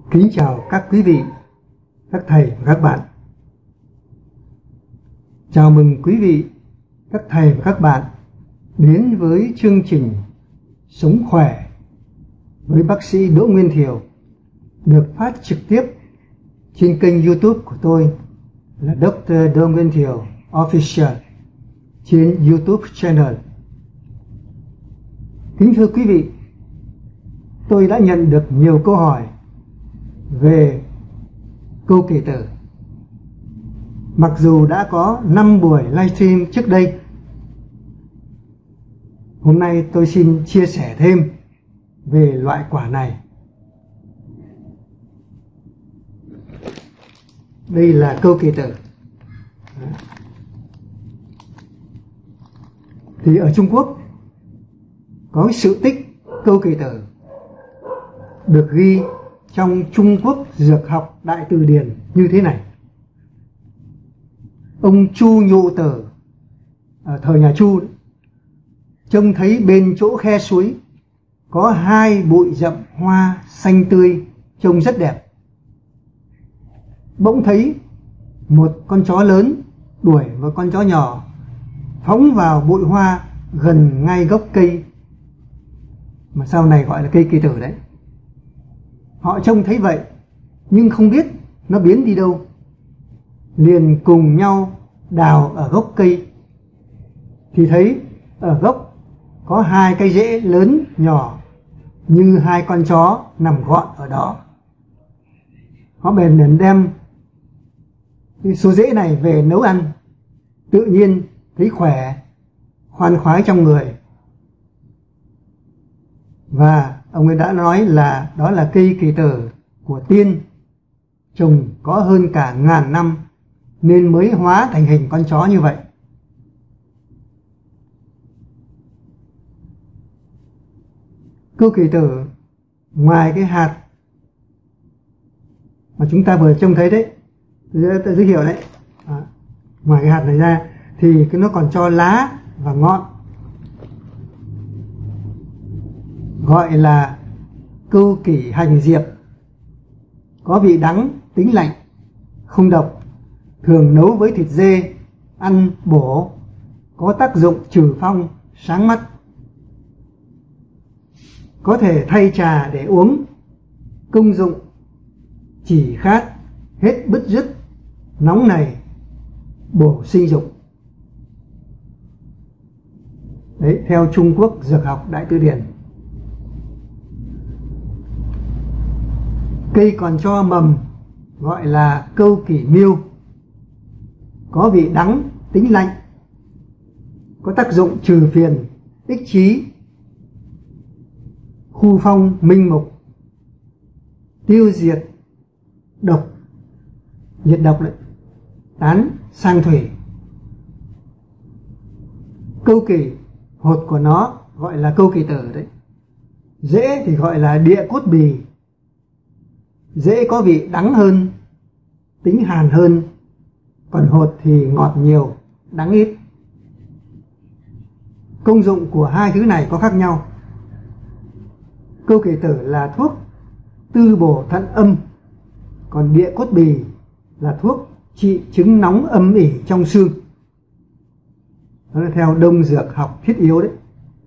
Kính chào các quý vị, các thầy và các bạn. Chào mừng quý vị, các thầy và các bạn đến với chương trình Sống Khỏe với bác sĩ Đỗ Nguyên Thiều, được phát trực tiếp trên kênh YouTube của tôi là Dr. Đỗ Nguyên Thiều Official trên YouTube channel. Kính thưa quý vị, tôi đã nhận được nhiều câu hỏi về câu kỳ tử. Mặc dù đã có 5 buổi livestream trước đây, hôm nay tôi xin chia sẻ thêm về loại quả này. Đây là câu kỳ tử. Thì ở Trung Quốc có sự tích câu kỳ tử được ghi trong Trung Quốc Dược học Đại Từ Điển như thế này. Ông Chu Nhụ Tử ở thời nhà Chu trông thấy bên chỗ khe suối có 2 bụi rậm hoa xanh tươi trông rất đẹp. Bỗng thấy một con chó lớn đuổi một con chó nhỏ phóng vào bụi hoa gần ngay gốc cây mà sau này gọi là cây kỳ tử đấy. Họ trông thấy vậy nhưng không biết nó biến đi đâu, liền cùng nhau đào ở gốc cây thì thấy ở gốc có 2 cái rễ lớn nhỏ như 2 con chó nằm gọn ở đó. Họ bèn đem cái số rễ này về nấu ăn, tự nhiên thấy khỏe, khoan khoái trong người. Và ông ấy đã nói là đó là cây kỳ tử của tiên, trồng có hơn cả 1000 năm nên mới hóa thành hình con chó như vậy. Câu kỳ tử ngoài cái hạt mà chúng ta vừa trông thấy đấy, tôi giới thiệu đấy, ngoài cái hạt này ra thì nó còn cho lá và ngọn, gọi là câu kỷ hành diệp, có vị đắng, tính lạnh, không độc, thường nấu với thịt dê, ăn bổ, có tác dụng trừ phong, sáng mắt, có thể thay trà để uống, công dụng chỉ khát, hết bứt rứt, nóng nảy, bổ sinh dục. Đấy, theo Trung Quốc Dược học Đại Từ Điển. Cây còn cho mầm gọi là câu kỷ miêu, có vị đắng, tính lạnh, có tác dụng trừ phiền, ích trí, khu phong minh mục, tiêu diệt độc, diệt độc đấy, tán sang thủy. Câu kỷ, hột của nó gọi là câu kỳ tử đấy. Rễ thì gọi là địa cốt bì. Rễ có vị đắng hơn, tính hàn hơn, còn hột thì ngọt nhiều, đắng ít. Công dụng của 2 thứ này có khác nhau. Câu kỳ tử là thuốc tư bổ thận âm, còn địa cốt bì là thuốc trị chứng nóng âm ỉ trong xương. Đó là theo Đông Dược học thiết yếu đấy.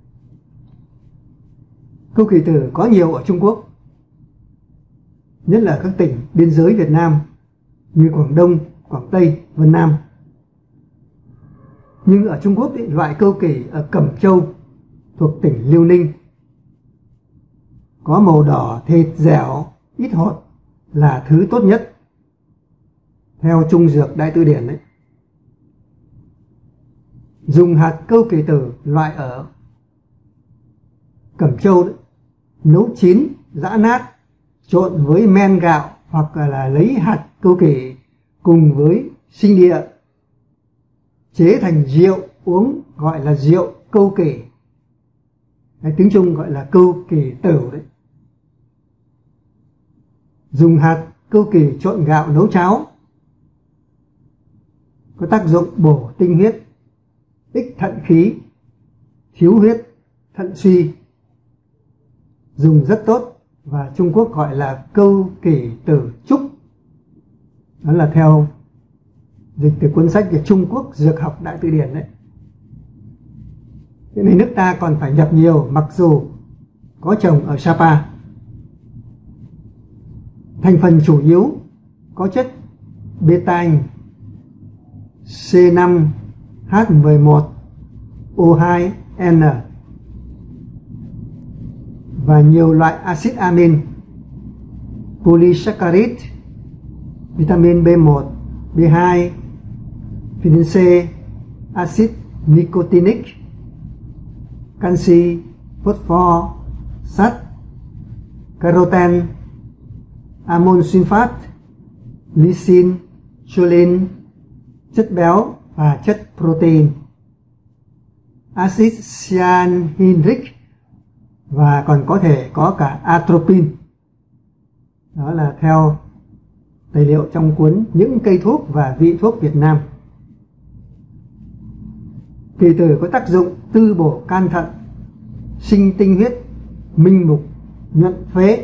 Câu kỳ tử có nhiều ở Trung Quốc, nhất là các tỉnh biên giới Việt Nam như Quảng Đông, Quảng Tây, Vân Nam. Nhưng ở Trung Quốc loại câu kỷ ở Cẩm Châu thuộc tỉnh Liêu Ninh có màu đỏ, thịt dẻo, ít hột là thứ tốt nhất theo Trung Dược Đại Từ Điển đấy. Dùng hạt câu kỳ tử loại ở Cẩm Châu đấy, nấu chín, giã nát, trộn với men gạo hoặc là lấy hạt câu kỷ cùng với sinh địa chế thành rượu uống, gọi là rượu câu kỷ. Tiếng Trung gọi là câu kỷ tử đấy. Dùng hạt câu kỷ trộn gạo nấu cháo, có tác dụng bổ tinh huyết, ích thận khí, thiếu huyết, thận suy, dùng rất tốt và Trung Quốc gọi là câu kỳ tử trúc. Đó là theo dịch từ cuốn sách về Trung Quốc Dược học Đại Từ Điển đấy. Thế nên nước ta còn phải nhập nhiều mặc dù có trồng ở Sapa. Thành phần chủ yếu có chất beta-anh, C5, H11, O2N và nhiều loại axit amin, polysaccharide, vitamin B1, B2, vitamin C, axit nicotinic, canxi, phosphor, sắt, caroten, amon sulfat, lysine, choline, chất béo và chất protein, axit cyanhydric và còn có thể có cả atropine. Đó là theo tài liệu trong cuốn Những cây thuốc và vị thuốc Việt Nam. Kỳ tử có tác dụng tư bổ can thận, sinh tinh huyết, minh mục, nhuận phế.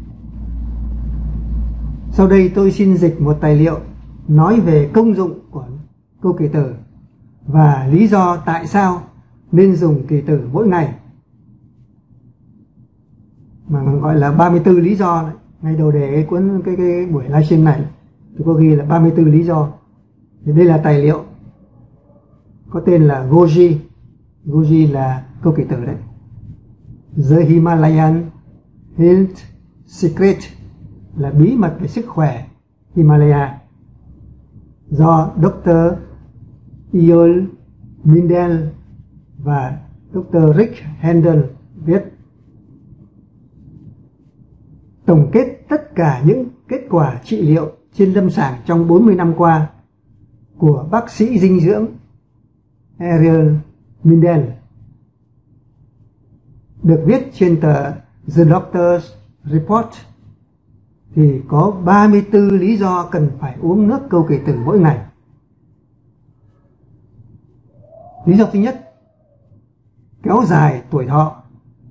Sau đây tôi xin dịch một tài liệu nói về công dụng của câu kỳ tử và lý do tại sao nên dùng kỳ tử mỗi ngày. Mà gọi là 34 lý do này. Ngay đầu đề cuốn cái buổi livestream này tôi có ghi là 34 lý do. Thì đây là tài liệu có tên là Goji. Goji là câu kỳ tử đấy. The Himalayan Health Secret là bí mật về sức khỏe Himalaya, do Dr. Earl Mindell và Dr. Rick Handel viết. Tổng kết tất cả những kết quả trị liệu trên lâm sàng trong 40 năm qua của bác sĩ dinh dưỡng Earl Mindell được viết trên tờ The Doctor's Report thì có 34 lý do cần phải uống nước câu kỳ tử mỗi ngày. Lý do thứ nhất, kéo dài tuổi thọ.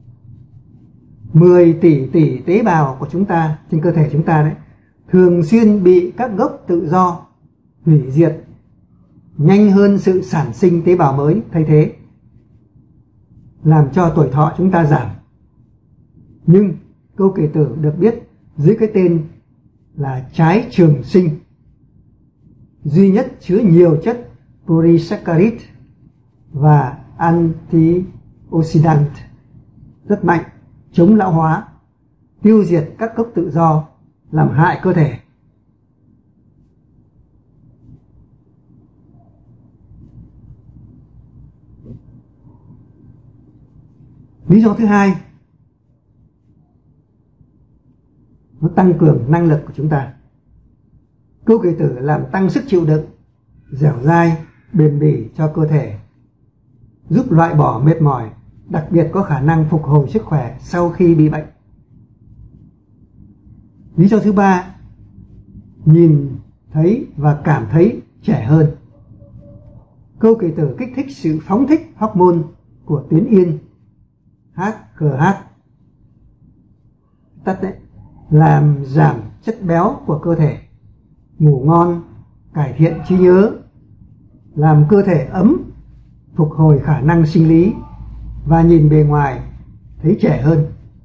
10 tỷ tế bào của chúng ta trên cơ thể chúng ta đấy thường xuyên bị các gốc tự do hủy diệt nhanh hơn sự sản sinh tế bào mới thay thế, làm cho tuổi thọ chúng ta giảm. Nhưng câu kỳ tử được biết dưới cái tên là trái trường sinh, duy nhất chứa nhiều chất polysaccharide và antioxidant rất mạnh, chống lão hóa, tiêu diệt các gốc tự do làm hại cơ thể. Lý do thứ hai, nó tăng cường năng lực của chúng ta. Câu kỳ tử làm tăng sức chịu đựng, dẻo dai, bền bỉ cho cơ thể, giúp loại bỏ mệt mỏi, đặc biệt có khả năng phục hồi sức khỏe sau khi bị bệnh. Lý do thứ ba, nhìn thấy và cảm thấy trẻ hơn. Câu kỳ tử kích thích sự phóng thích hormone của tuyến yên HGH, tắt đấy, làm giảm chất béo của cơ thể, ngủ ngon, cải thiện trí nhớ, làm cơ thể ấm, phục hồi khả năng sinh lý và nhìn bề ngoài thấy trẻ hơn.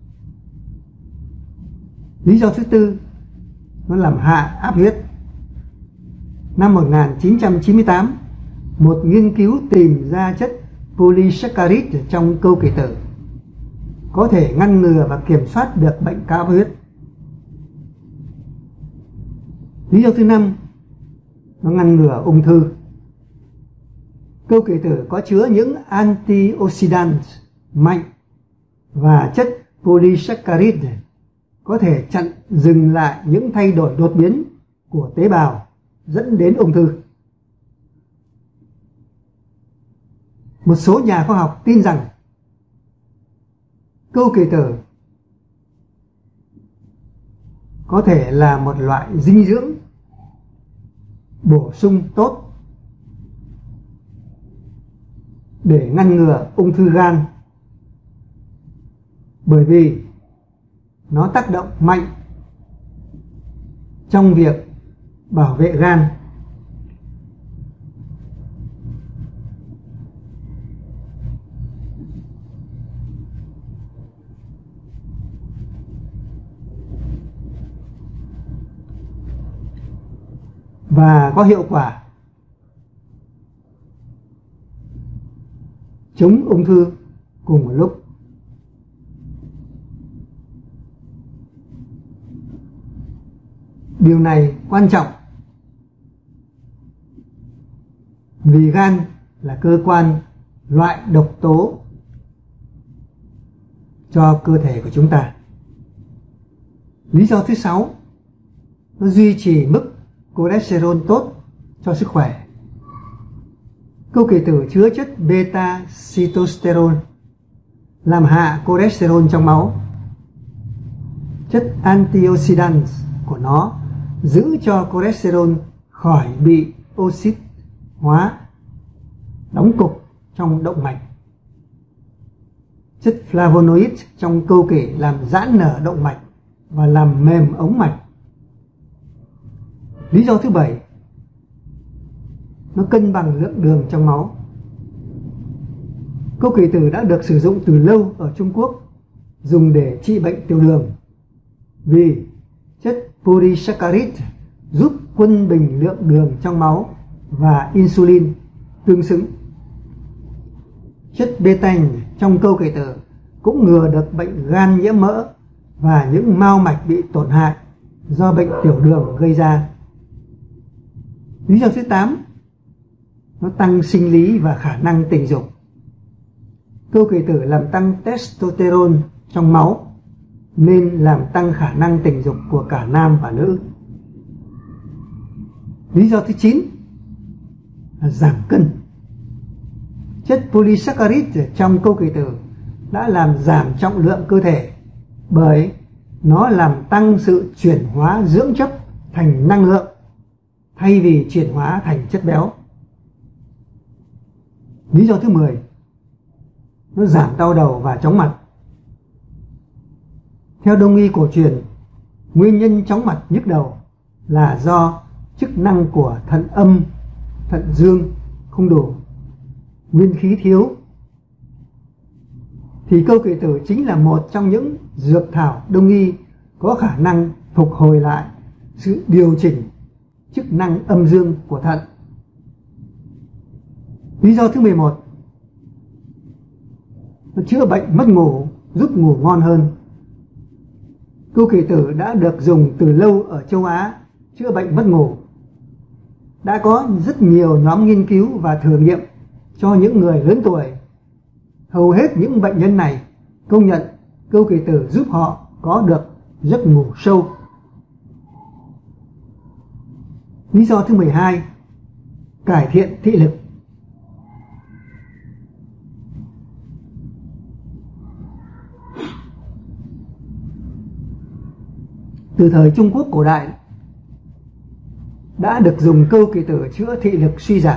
Lý do thứ tư, nó làm hạ áp huyết. Năm 1998, một nghiên cứu tìm ra chất polysaccharide trong câu kỳ tử có thể ngăn ngừa và kiểm soát được bệnh cao áp huyết. Lý do thứ năm, nó ngăn ngừa ung thư. Câu kỳ tử có chứa những antioxidant mạnh và chất polysaccharide có thể chặn dừng lại những thay đổi đột biến của tế bào dẫn đến ung thư. Một số nhà khoa học tin rằng câu kỳ tử có thể là một loại dinh dưỡng bổ sung tốt để ngăn ngừa ung thư gan, bởi vì nó tác động mạnh trong việc bảo vệ gan. Và có hiệu quả chống ung thư cùng một lúc. Điều này quan trọng vì gan là cơ quan loại độc tố cho cơ thể của chúng ta. Lý do thứ 6, nó duy trì mức cholesterol tốt cho sức khỏe. Câu kỳ tử chứa chất beta-sitosterol làm hạ cholesterol trong máu. Chất antioxidant của nó giữ cho cholesterol khỏi bị oxit hóa đóng cục trong động mạch. Chất flavonoid trong câu kỷ làm giãn nở động mạch và làm mềm ống mạch. Lý do thứ 7, nó cân bằng lượng đường trong máu. Câu kỳ tử đã được sử dụng từ lâu ở Trung Quốc, dùng để trị bệnh tiểu đường vì chất polysaccharide giúp quân bình lượng đường trong máu và insulin tương xứng. Chất betaine trong câu kỳ tử cũng ngừa được bệnh gan nhiễm mỡ và những mao mạch bị tổn hại do bệnh tiểu đường gây ra. Lý do thứ 8, nó tăng sinh lý và khả năng tình dục. Câu kỳ tử làm tăng testosterone trong máu nên làm tăng khả năng tình dục của cả nam và nữ. Lý do thứ 9 là giảm cân. Chất polysaccharide trong câu kỳ tử đã làm giảm trọng lượng cơ thể bởi nó làm tăng sự chuyển hóa dưỡng chất thành năng lượng thay vì chuyển hóa thành chất béo. Lý do thứ 10, nó giảm đau đầu và chóng mặt. Theo đông y cổ truyền, nguyên nhân chóng mặt nhức đầu là do chức năng của thận âm, thận dương không đủ, nguyên khí thiếu. Thì câu kỳ tử chính là một trong những dược thảo đông y có khả năng phục hồi lại sự điều chỉnh chức năng âm dương của thận. Lý do thứ 11, nó chữa bệnh mất ngủ, giúp ngủ ngon hơn. Câu kỳ tử đã được dùng từ lâu ở châu Á chữa bệnh mất ngủ. Đã có rất nhiều nhóm nghiên cứu và thử nghiệm cho những người lớn tuổi. Hầu hết những bệnh nhân này công nhận câu kỳ tử giúp họ có được giấc ngủ sâu. Lý do thứ 12, cải thiện thị lực. Từ thời Trung Quốc cổ đại đã được dùng câu kỳ tử chữa thị lực suy giảm.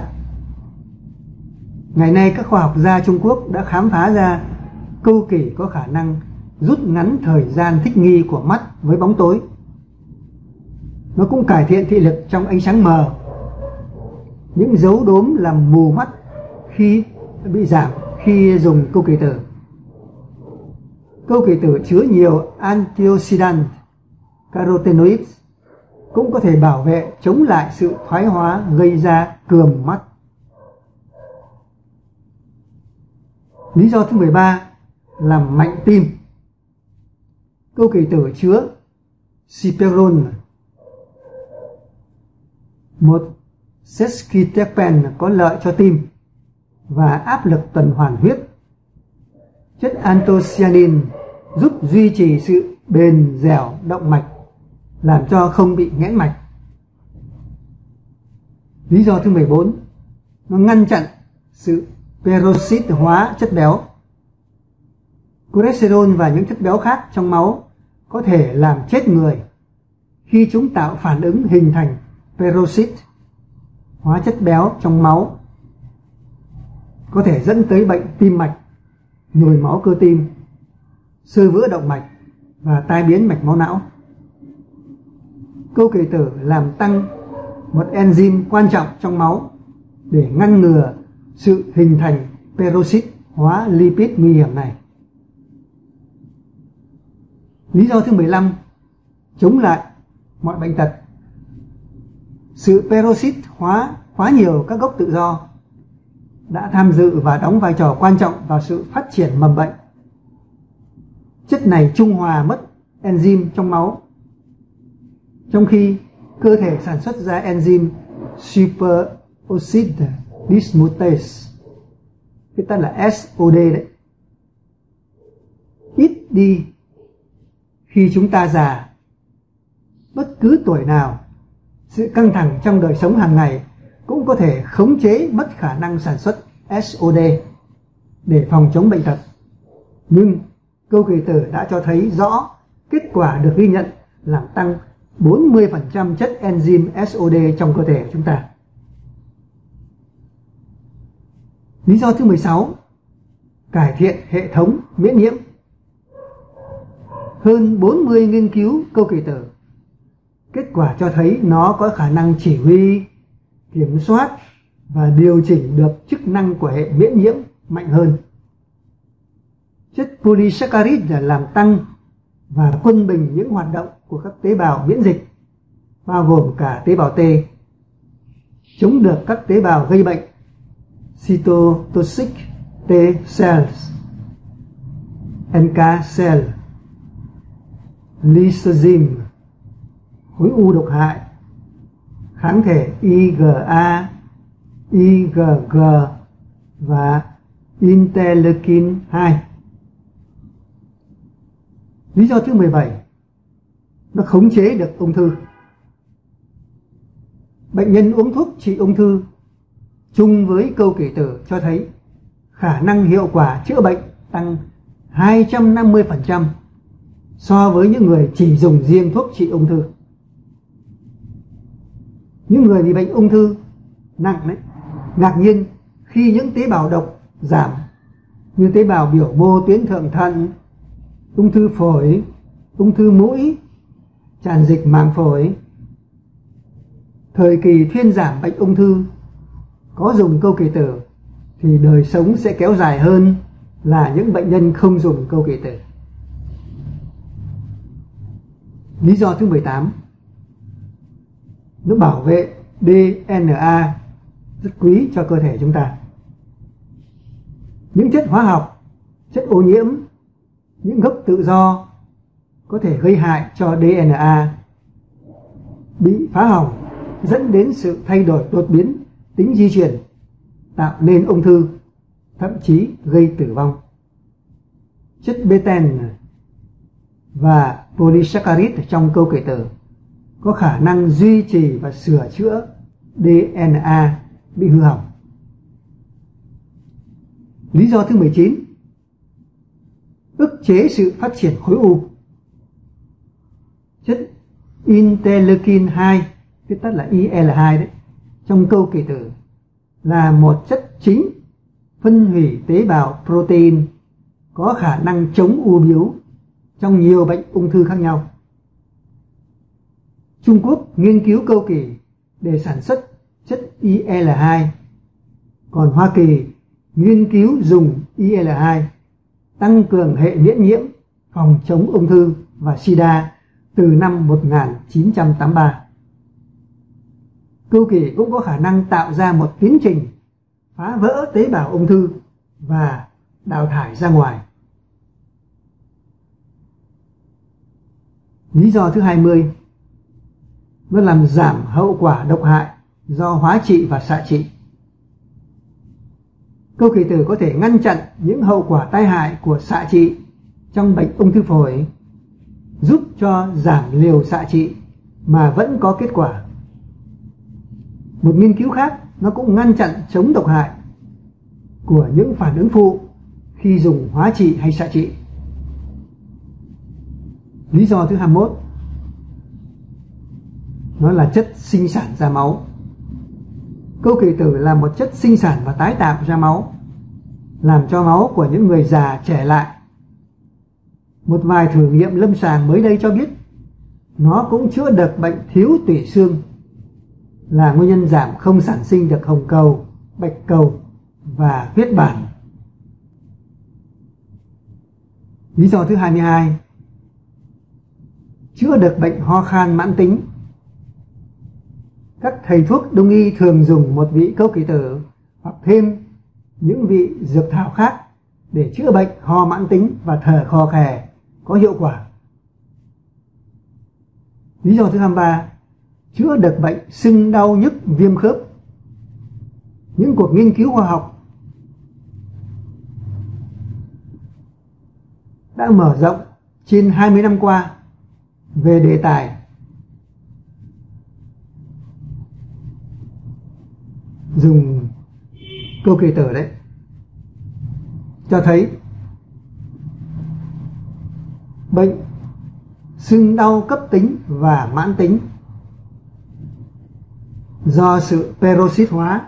Ngày nay các khoa học gia Trung Quốc đã khám phá ra câu kỳ có khả năng rút ngắn thời gian thích nghi của mắt với bóng tối. Nó cũng cải thiện thị lực trong ánh sáng mờ. Những dấu đốm làm mù mắt khi bị giảm khi dùng câu kỳ tử. Câu kỳ tử chứa nhiều antioxidant, carotenoids cũng có thể bảo vệ chống lại sự thoái hóa gây ra cườm mắt. Lý do thứ 13, làm mạnh tim. Câu kỳ tử chứa cyperol, một sesquiterpene có lợi cho tim và áp lực tuần hoàn huyết. Chất anthocyanin giúp duy trì sự bền dẻo động mạch, làm cho không bị nghẽn mạch. Lý do thứ 14, nó ngăn chặn sự peroxide hóa chất béo. Cholesterol và những chất béo khác trong máu có thể làm chết người khi chúng tạo phản ứng hình thành peroxide hóa chất béo trong máu, có thể dẫn tới bệnh tim mạch, nhồi máu cơ tim, xơ vữa động mạch và tai biến mạch máu não. Câu kỳ tử làm tăng một enzyme quan trọng trong máu để ngăn ngừa sự hình thành peroxit hóa lipid nguy hiểm này. Lý do thứ 15, chống lại mọi bệnh tật. Sự peroxit hóa quá nhiều các gốc tự do đã tham dự và đóng vai trò quan trọng vào sự phát triển mầm bệnh. Chất này trung hòa mất enzyme trong máu, trong khi cơ thể sản xuất ra enzyme superoxide dismutase, viết tắt là SOD đấy, ít đi khi chúng ta già. Bất cứ tuổi nào, sự căng thẳng trong đời sống hàng ngày cũng có thể khống chế mất khả năng sản xuất SOD để phòng chống bệnh tật. Nhưng câu kỳ tử đã cho thấy rõ kết quả được ghi nhận làm tăng 40% chất enzyme SOD trong cơ thể của chúng ta. Lý do thứ 16, cải thiện hệ thống miễn nhiễm. Hơn 40 nghiên cứu câu kỳ tử, kết quả cho thấy nó có khả năng chỉ huy, kiểm soát và điều chỉnh được chức năng của hệ miễn nhiễm mạnh hơn. Chất polysaccharide làm tăng và quân bình những hoạt động của các tế bào miễn dịch, bao gồm cả tế bào T, chống được các tế bào gây bệnh, cytotoxic T cells, NK cell, lysozyme, khối u độc hại, kháng thể IgA, IgG và interleukin 2. Lý do thứ 17, nó khống chế được ung thư. Bệnh nhân uống thuốc trị ung thư chung với câu kỳ tử cho thấy khả năng hiệu quả chữa bệnh tăng 250% so với những người chỉ dùng riêng thuốc trị ung thư. Những người bị bệnh ung thư nặng đấy, ngạc nhiên khi những tế bào độc giảm, như tế bào biểu mô tuyến thượng thận, ung thư phổi, ung thư mũi, tràn dịch màng phổi. Thời kỳ thuyên giảm bệnh ung thư có dùng câu kỳ tử thì đời sống sẽ kéo dài hơn là những bệnh nhân không dùng câu kỳ tử. Lý do thứ 18, nó bảo vệ DNA rất quý cho cơ thể chúng ta. Những chất hóa học, chất ô nhiễm, những gốc tự do có thể gây hại cho DNA bị phá hỏng, dẫn đến sự thay đổi đột biến tính di truyền, tạo nên ung thư, thậm chí gây tử vong. Chất beten và polysaccharide trong câu kỳ tử có khả năng duy trì và sửa chữa DNA bị hư hỏng. Lý do thứ 19, ức chế sự phát triển khối u. Chất interleukin 2, viết tắt là IL2 đấy, trong câu kỳ tử là một chất chính phân hủy tế bào protein có khả năng chống u bướu trong nhiều bệnh ung thư khác nhau. Trung Quốc nghiên cứu câu kỳ để sản xuất chất IL2, còn Hoa Kỳ nghiên cứu dùng IL2 tăng cường hệ miễn nhiễm phòng chống ung thư và sida từ năm 1983. Câu kỳ cũng có khả năng tạo ra một tiến trình phá vỡ tế bào ung thư và đào thải ra ngoài. Lý do thứ 20, nó làm giảm hậu quả độc hại do hóa trị và xạ trị. Câu kỳ tử có thể ngăn chặn những hậu quả tai hại của xạ trị trong bệnh ung thư phổi, giúp cho giảm liều xạ trị mà vẫn có kết quả. Một nghiên cứu khác, nó cũng ngăn chặn chống độc hại của những phản ứng phụ khi dùng hóa trị hay xạ trị. Lý do thứ 21, nó là chất sinh sản ra máu. Câu kỳ tử là một chất sinh sản và tái tạo ra máu, làm cho máu của những người già trẻ lại. Một vài thử nghiệm lâm sàng mới đây cho biết nó cũng chữa được bệnh thiếu tủy xương, là nguyên nhân giảm không sản sinh được hồng cầu, bạch cầu và huyết bản. Lý do thứ 22, chữa được bệnh ho khan mãn tính. Các thầy thuốc đông y thường dùng một vị câu kỳ tử hoặc thêm những vị dược thảo khác để chữa bệnh ho mãn tính và thở khò khè có hiệu quả. Lý do thứ 23, chữa được bệnh sưng đau nhức viêm khớp. Những cuộc nghiên cứu khoa học đã mở rộng trên 20 năm qua về đề tài dùng câu kỳ tử đấy, cho thấy bệnh sưng đau cấp tính và mãn tính do sự peroxit hóa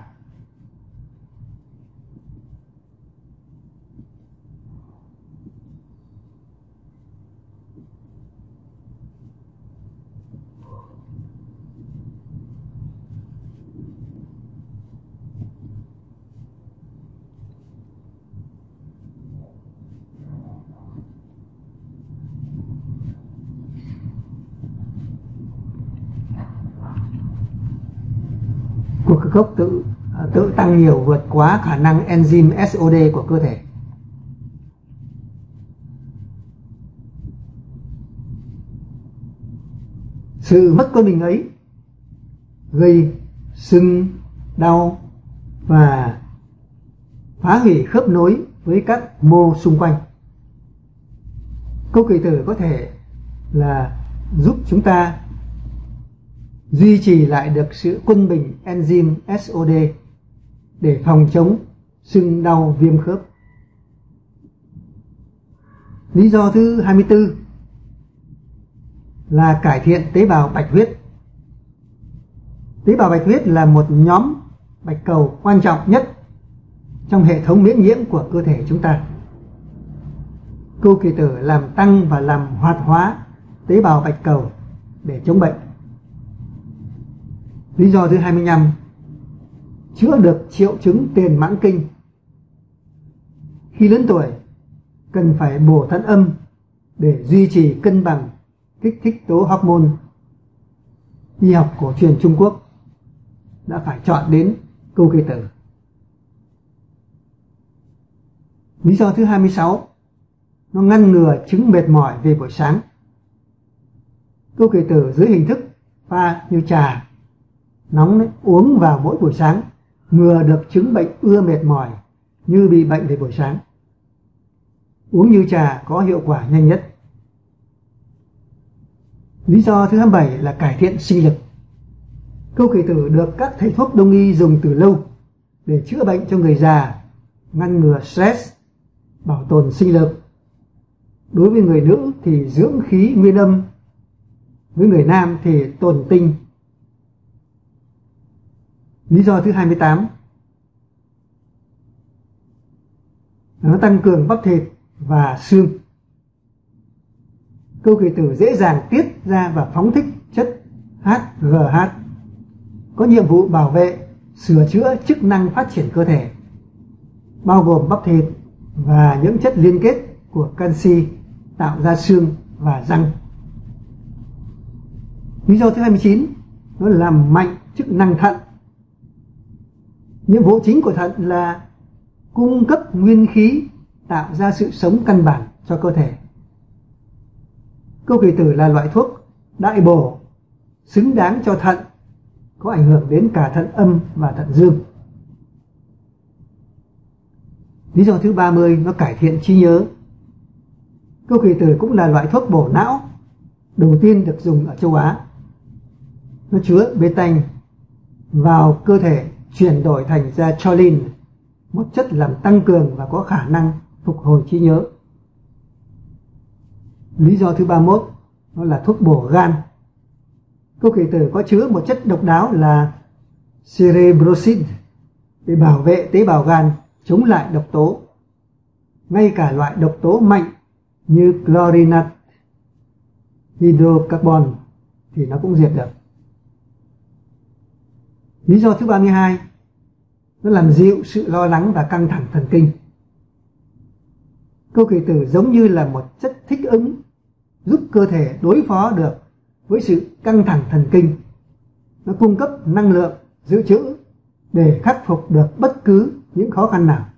của cơ gốc tự tăng nhiều vượt quá khả năng enzyme SOD của cơ thể. Sự mất cân bình ấy gây sưng đau và phá hủy khớp nối với các mô xung quanh. Câu kỳ tử có thể là giúp chúng ta duy trì lại được sự quân bình enzyme SOD để phòng chống sưng đau viêm khớp. Lý do thứ 24 là cải thiện tế bào bạch huyết. Tế bào bạch huyết là một nhóm bạch cầu quan trọng nhất trong hệ thống miễn nhiễm của cơ thể chúng ta. Câu kỳ tử làm tăng và làm hoạt hóa tế bào bạch cầu để chống bệnh. Lý do thứ 25, chữa được triệu chứng tiền mãn kinh. Khi lớn tuổi, cần phải bổ thận âm để duy trì cân bằng kích thích tố hormone. Y học cổ truyền Trung Quốc đã phải chọn đến câu kỳ tử. Lý do thứ 26, nó ngăn ngừa chứng mệt mỏi về buổi sáng. Câu kỳ tử dưới hình thức pha như trà nóng đấy, uống vào mỗi buổi sáng, ngừa được chứng bệnh ưa mệt mỏi như bị bệnh về buổi sáng. Uống như trà có hiệu quả nhanh nhất. Lý do thứ 27 là cải thiện sinh lực. Câu kỳ tử được các thầy thuốc đông y dùng từ lâu để chữa bệnh cho người già, ngăn ngừa stress, bảo tồn sinh lực. Đối với người nữ thì dưỡng khí nguyên âm, với người nam thì tồn tinh. Lý do thứ 28, nó tăng cường bắp thịt và xương. Câu kỳ tử dễ dàng tiết ra và phóng thích chất HGH, có nhiệm vụ bảo vệ, sửa chữa chức năng phát triển cơ thể, bao gồm bắp thịt và những chất liên kết của canxi tạo ra xương và răng. Lý do thứ 29, nó làm mạnh chức năng thận. Nhiệm vụ chính của thận là cung cấp nguyên khí, tạo ra sự sống căn bản cho cơ thể. Câu kỳ tử là loại thuốc đại bổ, xứng đáng cho thận, có ảnh hưởng đến cả thận âm và thận dương. Lý do thứ 30, nó cải thiện trí nhớ. Câu kỳ tử cũng là loại thuốc bổ não đầu tiên được dùng ở châu Á. Nó chứa bê-tanh vào cơ thể, chuyển đổi thành ra choline, một chất làm tăng cường và có khả năng phục hồi trí nhớ. Lý do thứ 31, nó là thuốc bổ gan. Câu kỳ tử có chứa một chất độc đáo là cerebrosin để bảo vệ tế bào gan chống lại độc tố. Ngay cả loại độc tố mạnh như chlorinat, hydrocarbon thì nó cũng diệt được. Lý do thứ 32, nó làm dịu sự lo lắng và căng thẳng thần kinh. Câu kỳ tử giống như là một chất thích ứng giúp cơ thể đối phó được với sự căng thẳng thần kinh. Nó cung cấp năng lượng dự trữ để khắc phục được bất cứ những khó khăn nào.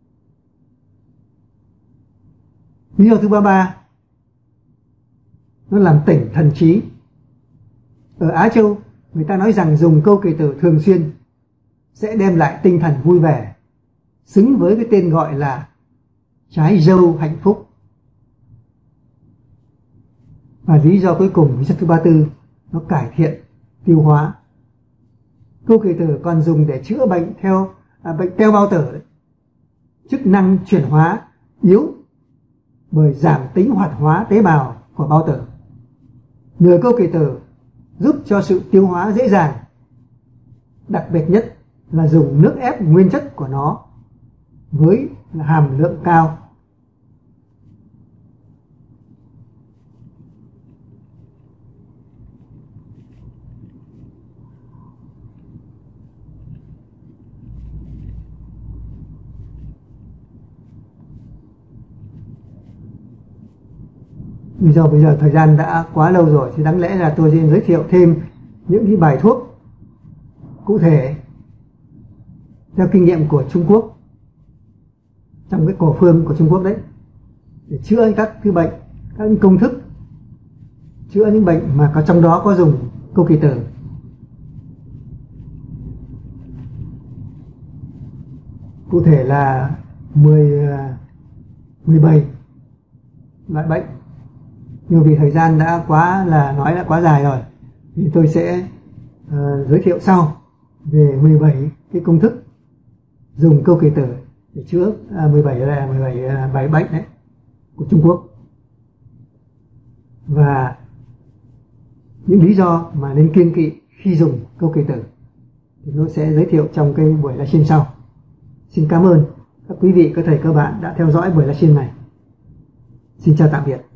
Lý do thứ 33, nó làm tỉnh thần trí. Ở Á Châu, người ta nói rằng dùng câu kỳ tử thường xuyên sẽ đem lại tinh thần vui vẻ, xứng với cái tên gọi là trái dâu hạnh phúc. Và lý do cuối cùng, lý do thứ 34, nó cải thiện tiêu hóa. Câu kỳ tử còn dùng để chữa bệnh bệnh teo bao tử đấy. Chức năng chuyển hóa yếu bởi giảm tính hoạt hóa tế bào của bao tử. Nhờ câu kỳ tử giúp cho sự tiêu hóa dễ dàng. Đặc biệt nhất là dùng nước ép nguyên chất của nó với hàm lượng cao. Do bây giờ thời gian đã quá lâu rồi thì đáng lẽ là tôi sẽ giới thiệu thêm những cái bài thuốc cụ thể theo kinh nghiệm của Trung Quốc, trong cái cổ phương của Trung Quốc đấy, để chữa các cái bệnh, các công thức chữa những bệnh mà trong đó có dùng câu kỳ tử. Cụ thể là 17 loại bệnh. Nhưng vì thời gian đã quá dài rồi thì tôi sẽ giới thiệu sau về 17 cái công thức dùng câu kỳ tử để chữa 17 bệnh đấy của Trung Quốc, và những lý do mà nên kiêng kỵ khi dùng câu kỳ tử thì tôi sẽ giới thiệu trong cái buổi livestream sau. Xin cảm ơn các quý vị, các thầy, các bạn đã theo dõi buổi livestream này. Xin chào tạm biệt.